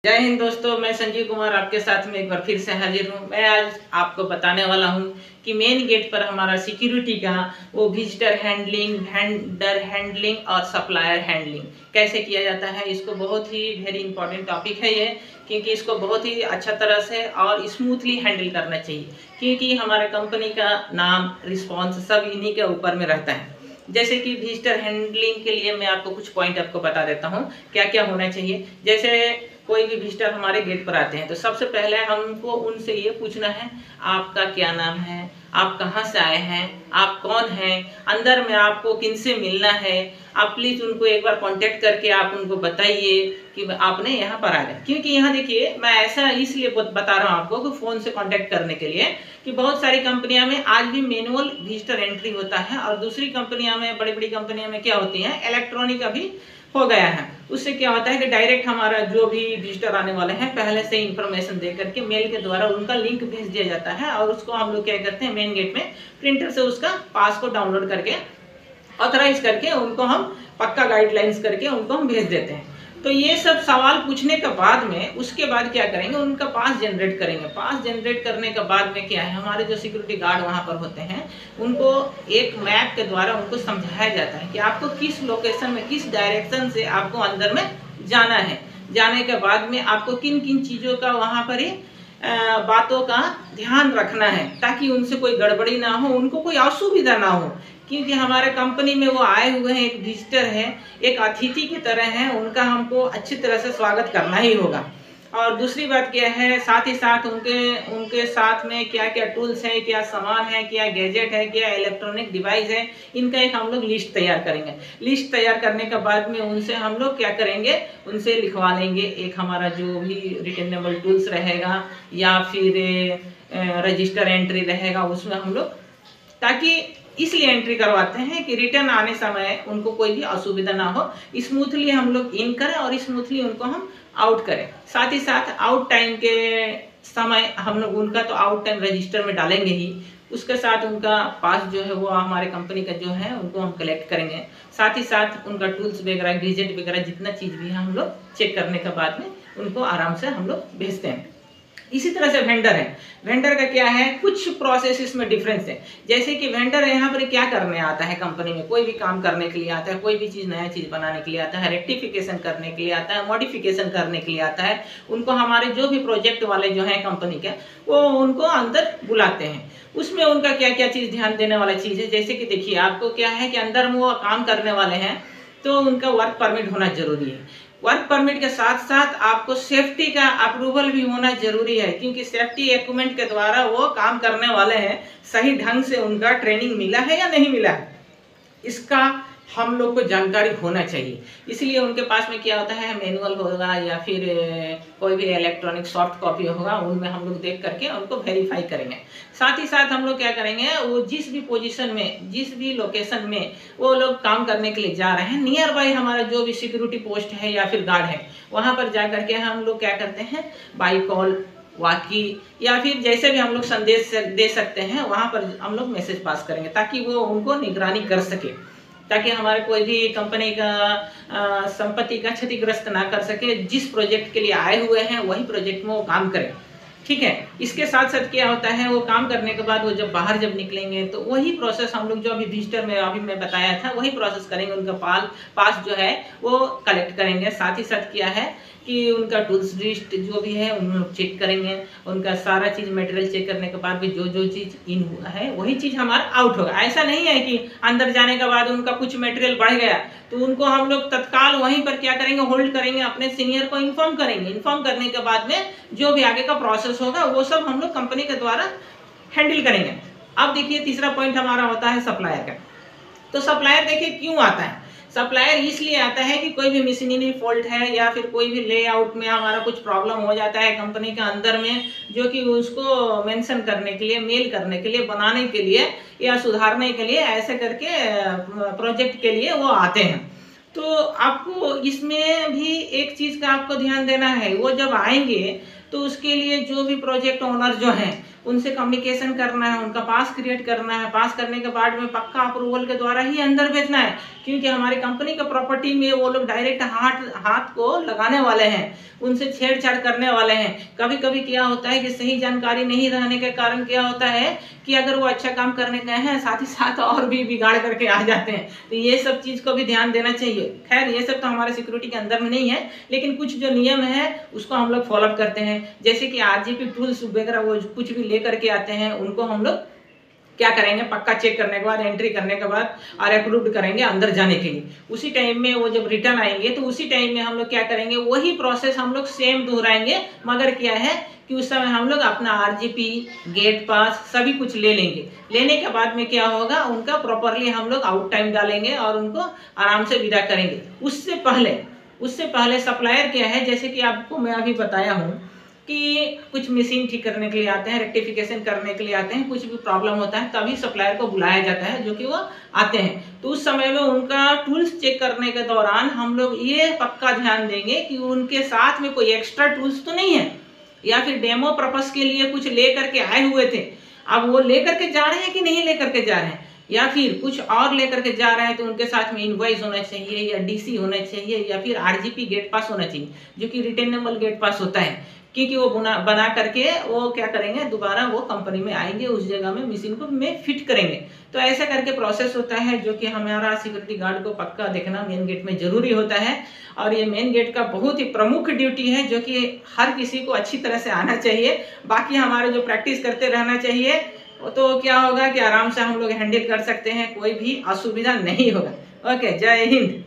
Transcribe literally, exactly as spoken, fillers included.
जय हिंद दोस्तों, मैं संजीव कुमार आपके साथ में एक बार फिर से हाजिर हूँ। मैं आज आपको बताने वाला हूँ कि मेन गेट पर हमारा सिक्योरिटी का वो विजिटर हैंडलिंग, वेंडर हैंडलिंग और सप्लायर हैंडलिंग कैसे किया जाता है। इसको बहुत ही वेरी इंपॉर्टेंट टॉपिक है ये, क्योंकि इसको बहुत ही अच्छा तरह से और स्मूथली हैंडल करना चाहिए, क्योंकि हमारे कंपनी का नाम, रिस्पॉन्स सब इन्हीं के ऊपर में रहता है। जैसे कि विजिटर हैंडलिंग के लिए मैं आपको कुछ पॉइंट आपको बता देता हूँ क्या क्या होना चाहिए। जैसे कोई भी विजिटर हमारे गेट पर आते हैं तो सबसे पहले हमको उनसे ये पूछना है, आपका क्या नाम है, आप कहाँ से आए हैं, आप कौन हैं, अंदर में आपको किनसे मिलना है। आप प्लीज़ उनको एक बार कांटेक्ट करके आप उनको बताइए कि आपने यहाँ पर आ गए। क्योंकि यहाँ देखिए, मैं ऐसा इसलिए बता रहा हूँ आपको कि फ़ोन से कांटेक्ट करने के लिए कि बहुत सारी कंपनियां में आज भी मैनुअल विजिटर एंट्री होता है, और दूसरी कंपनियां में, बड़ी बड़ी कंपनियां में क्या होती है, इलेक्ट्रॉनिक अभी हो गया है। उससे क्या होता है कि डायरेक्ट हमारा जो भी विजिटर आने वाले हैं पहले से इंफॉर्मेशन दे करके मेल के द्वारा उनका लिंक भेज दिया जाता है, और उसको हम लोग क्या करते हैं, मेन गेट में प्रिंटर से उसका पास को डाउनलोड करके ऑथराइज करके उनको हम पक्का गाइडलाइंस करके उनको हम भेज देते हैं। तो ये सब सवाल पूछने के बाद में उसके बाद क्या करेंगे, उनका पास जनरेट करेंगे। पास जनरेट करने के बाद में क्या है, हमारे जो सिक्योरिटी गार्ड वहाँ पर होते हैं उनको एक मैप के द्वारा उनको समझाया जाता है कि आपको किस लोकेशन में, किस डायरेक्शन से आपको अंदर में जाना है। जाने के बाद में आपको किन किन चीज़ों का वहाँ पर ही बातों का ध्यान रखना है, ताकि उनसे कोई गड़बड़ी ना हो, उनको कोई असुविधा ना हो। क्योंकि हमारे कंपनी में वो आए हुए हैं, एक विजिटर है, एक अतिथि की तरह हैं, उनका हमको अच्छी तरह से स्वागत करना ही होगा। और दूसरी बात क्या है, साथ ही साथ उनके उनके साथ में क्या क्या टूल्स हैं, क्या सामान है, क्या गैजेट है, क्या इलेक्ट्रॉनिक डिवाइस है, इनका एक हम लोग लिस्ट तैयार करेंगे। लिस्ट तैयार करने के बाद में उनसे हम लोग क्या करेंगे, उनसे लिखवा लेंगे एक हमारा जो भी रिटर्नेबल टूल्स रहेगा या फिर रजिस्टर एंट्री रहेगा उसमें हम लोग, ताकि इसलिए एंट्री करवाते हैं कि रिटर्न आने समय उनको कोई भी असुविधा ना हो, स्मूथली हम लोग इन करें और स्मूथली उनको हम आउट करें। साथ ही साथ आउट टाइम के समय हम लोग उनका तो आउट टाइम रजिस्टर में डालेंगे ही, उसके साथ उनका पास जो है वो हमारे कंपनी का जो है उनको हम कलेक्ट करेंगे। साथ ही साथ उनका टूल्स वगैरह, गैजेट वगैरह जितना चीज़ भी है हम लोग चेक करने के बाद में उनको आराम से हम लोग भेजते हैं। इसी तरह से वेंडर है। वेंडर का क्या है, कुछ प्रोसेस इसमें डिफरेंस है। जैसे कि वेंडर यहाँ पर क्या करने आता है, कंपनी में कोई भी काम करने के लिए आता है, कोई भी चीज़ नया चीज़ बनाने के लिए आता है, रेक्टिफिकेशन करने के लिए आता है, मॉडिफिकेशन करने के लिए आता है। उनको हमारे जो भी प्रोजेक्ट वाले जो हैं कंपनी के, वो उनको अंदर बुलाते हैं। उसमें उनका क्या क्या चीज़ ध्यान देने वाला चीज़ है। जैसे कि देखिए, आपको क्या है कि अंदर में वो काम करने वाले हैं तो उनका वर्क परमिट होना जरूरी है। वर्क परमिट के साथ साथ आपको सेफ्टी का अप्रूवल भी होना जरूरी है, क्योंकि सेफ्टी इक्विपमेंट के द्वारा वो काम करने वाले हैं, सही ढंग से उनका ट्रेनिंग मिला है या नहीं मिला है, इसका हम लोग को जानकारी होना चाहिए। इसलिए उनके पास में क्या होता है, मैनुअल होगा या फिर कोई भी इलेक्ट्रॉनिक सॉफ्ट कॉपी होगा, उनमें हम लोग देख करके उनको वेरीफाई करेंगे। साथ ही साथ हम लोग क्या करेंगे, वो जिस भी पोजीशन में, जिस भी लोकेशन में वो लोग काम करने के लिए जा रहे हैं, नियर बाई हमारा जो भी सिक्योरिटी पोस्ट है या फिर गार्ड है, वहाँ पर जा करके हम लोग क्या करते हैं, बाई कॉल, वाकी या फिर जैसे भी हम लोग संदेश दे सकते हैं, वहाँ पर हम लोग मैसेज पास करेंगे, ताकि वो उनको निगरानी कर सके, ताकि हमारे कोई भी कंपनी का संपत्ति का क्षतिग्रस्त ना कर सके। जिस प्रोजेक्ट के लिए आए हुए हैं वही प्रोजेक्ट में वो काम करें, ठीक है। इसके साथ साथ क्या होता है, वो काम करने के बाद वो जब बाहर जब निकलेंगे तो वही प्रोसेस हम लोग जो अभी विजिटर में अभी मैं बताया था वही प्रोसेस करेंगे। उनका पाल पास जो है वो कलेक्ट करेंगे। साथ ही साथ क्या है कि उनका टूल्स लिस्ट जो भी है उन लोग चेक करेंगे। उनका सारा चीज़ मटेरियल चेक करने के बाद भी जो जो चीज़ इन हुआ है वही चीज़ हमारा आउट होगा। ऐसा नहीं है कि अंदर जाने के बाद उनका कुछ मटेरियल बढ़ गया तो उनको हम लोग तत्काल वहीं पर क्या करेंगे, होल्ड करेंगे, अपने सीनियर को इन्फॉर्म करेंगे। इन्फॉर्म करने के बाद में जो भी आगे का प्रोसेस होगा वो सब हम लोग कंपनी के द्वारा हैंडल करेंगे। अब देखिए, तीसरा पॉइंट हमारा होता है सप्लायर का। तो सप्लायर देखिए क्यों आता है, सप्लायर इसलिए आता है कि कोई भी मशीनरी फॉल्ट है या फिर कोई भी लेआउट में हमारा कुछ प्रॉब्लम हो जाता है कंपनी के अंदर में, जो कि उसको मेंशन करने के लिए, मेल करने के लिए, बनाने के लिए या सुधारने के लिए, ऐसे करके प्रोजेक्ट के लिए वो आते हैं। तो आपको इसमें भी एक चीज़ का आपको ध्यान देना है, वो जब आएंगे तो उसके लिए जो भी प्रोजेक्ट ओनर जो हैं उनसे कम्युनिकेशन करना है, उनका पास क्रिएट करना है। पास करने के बाद में पक्का अप्रूवल के द्वारा ही अंदर भेजना है, क्योंकि हमारी कंपनी के प्रॉपर्टी में वो लोग डायरेक्ट हाथ हाथ को लगाने वाले हैं, उनसे छेड़छाड़ करने वाले हैं। कभी कभी क्या होता है कि सही जानकारी नहीं रहने के कारण क्या होता है कि अगर वो अच्छा काम करने गए हैं साथ ही साथ और भी बिगाड़ करके आ जाते हैं। तो ये सब चीज़ को भी ध्यान देना चाहिए। खैर ये सब तो हमारे सिक्योरिटी के अंदर में नहीं है, लेकिन कुछ जो नियम है उसको हम लोग फॉलो करते हैं। जैसे कि आरजीपी टूल्स वगैरह वो कुछ भी ले करके आते हैं, उनको हम लोग क्या करेंगे, पक्का चेक करने के बाद, एंट्री करने के बाद और अप्रूव्ड करेंगे अंदर जाने के लिए। उसी टाइम में वो जब रिटर्न आएंगे तो उसी टाइम में हम लोग क्या करेंगे, वही प्रोसेस हम लोग सेम दोहराएंगे, मगर क्या है कि उस समय हम लोग अपना आरजीपी, गेट पास सभी कुछ ले लेंगे। लेने के बाद में क्या होगा, उनका प्रॉपरली हम लोग आउट टाइम डालेंगे और उनको आराम से विदा करेंगे। उससे पहले उससे पहले सप्लायर क्या है, जैसे कि आपको मैं अभी बताया हूँ कि कुछ मशीन ठीक करने के लिए आते हैं, रेक्टिफिकेशन करने के लिए आते हैं, कुछ भी प्रॉब्लम होता है तभी सप्लायर को बुलाया जाता है, जो कि वो आते हैं। तो उस समय में उनका टूल्स चेक करने के दौरान हम लोग ये पक्का ध्यान देंगे कि उनके साथ में कोई एक्स्ट्रा टूल्स तो नहीं है, या फिर डेमो पर्पस के लिए कुछ ले करके आए हुए थे, अब वो ले करके जा रहे हैं कि नहीं ले करके जा रहे हैं, या फिर कुछ और लेकर के जा रहे हैं तो उनके साथ में इनवॉइस होना चाहिए, या डीसी होना चाहिए, या फिर आरजीपी गेट पास होना चाहिए, जो कि रिटेनेबल गेट पास होता है, क्योंकि वो बना बना करके वो क्या करेंगे, दोबारा वो कंपनी में आएंगे, उस जगह में मशीन को में फिट करेंगे। तो ऐसा करके प्रोसेस होता है, जो कि हमारा सिक्योरिटी गार्ड को पक्का देखना मेन गेट में जरूरी होता है। और ये मेन गेट का बहुत ही प्रमुख ड्यूटी है, जो कि हर किसी को अच्छी तरह से आना चाहिए। बाकी हमारे जो प्रैक्टिस करते रहना चाहिए, तो क्या होगा कि आराम से हम लोग हैंडल कर सकते हैं, कोई भी असुविधा नहीं होगा। ओके, जय हिंद।